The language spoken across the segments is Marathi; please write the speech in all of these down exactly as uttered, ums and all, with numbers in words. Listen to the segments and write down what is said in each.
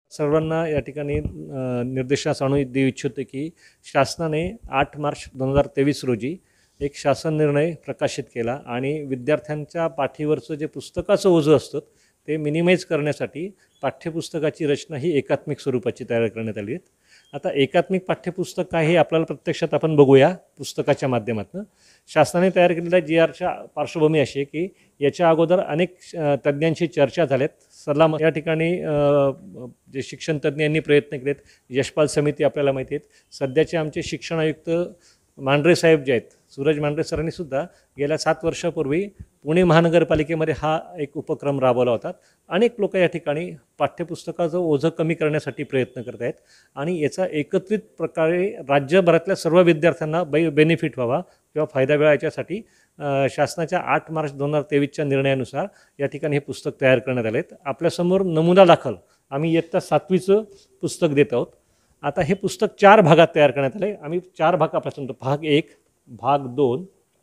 सर्वांना या ठिकाणी अ, निर्देशास आणू देऊ इच्छितो की शासनाने आठ मार्च दोन हजार तेवीस रोजी एक शासन निर्णय प्रकाशित केला आणि विद्यार्थ्यांच्या पाठीवरचं जे पुस्तकाचं ओझं असतं ते मिनिमाइज करण्यासाठी पाठ्यपुस्तकाची रचना ही एकात्मिक स्वरूपाची तयार करण्यात आली आहे. आता एकात्मिक पाठ्यपुस्तक काय हे आपल्याला प्रत्यक्षात आपण बघूया पुस्तकाच्या माध्यमातून. शासनाने तयार केलेल्या जी आरच्या पार्श्वभूमी अशी आहे की याच्या अगोदर अनेक तज्ज्ञांशी चर्चा झाल्यात. सल्ला या ठिकाणी जे शिक्षण तज्ज्ञांनी प्रयत्न केलेत. यशपाल समिती आपल्याला माहिती आहेत. सध्याचे आमचे शिक्षण आयुक्त मांढरे साहेब जे आहेत, सूरज मांढरे सरांनी सुद्धा गेल्या सात वर्षापूर्वी पुणे महानगरपालिकेमध्ये हा एक उपक्रम राबवला होता. अनेक लोक या ठिकाणी पाठ्यपुस्तकाचं ओझं कमी करण्यासाठी प्रयत्न करत आहेत आणि याचा एकत्रित प्रकारे राज्यभरातल्या सर्व विद्यार्थ्यांना बै बेनिफिट व्हावा किंवा फायदा मिळावा याच्यासाठी शासनाच्या आठ मार्च दोन हजार तेवीसच्या निर्णयानुसार या ठिकाणी हे पुस्तक तयार करण्यात आले आहेत. आपल्यासमोर नमुना दाखल आम्ही इयत्ता सातवीचं पुस्तक देत आहोत. आता हे पुस्तक चार भागात तयार करण्यात आले. आम्ही चार भागापासून भाग एक, भाग दोन,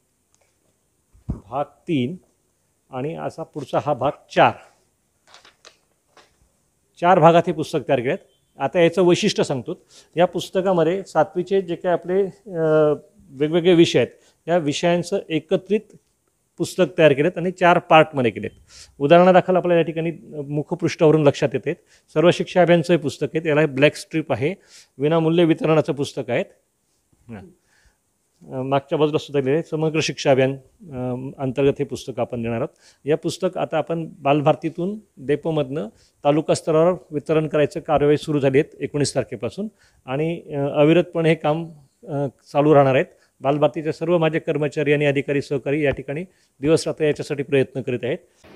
भाग तीन आणि असा पुढचा हा भाग चार चार भागात हे पुस्तक तयार केलेत. आता याचं वैशिष्ट्य सांगतो. या पुस्तकामध्ये सातवीचे जे काही आपले वेगवेगळे विषय आहेत या विषयांचं एकत्रित पुस्तक तयार केलेत आणि चार पार्टमध्ये केलेत. उदाहरणादाखल आपल्याला या ठिकाणी मुखपृष्ठावरून लक्षात येते सर्व शिक्षा अभियानचं हे पुस्तक आहे. त्याला ब्लॅक स्ट्रीप आहे. विनामूल्य वितरणाचं पुस्तक आहे. मागच्या बाजूला सुद्धा लिहिले समग्र शिक्षा अभियान अंतर्गत हे पुस्तक आपण देणार आहोत. या पुस्तक आता आपण बालभारतीतून डेपोमधनं तालुका स्तरावर वितरण करायचं कार्यवाही सुरू झाली आहेत एकोणीस तारखेपासून आणि अविरतपणे हे काम चालू राहणार आहेत. बालभारतीचे सर्व माझे कर्मचारी आणि अधिकारी सहकारी या ठिकाणी दिवस रात्र याच्यासाठी प्रयत्न करीत आहेत.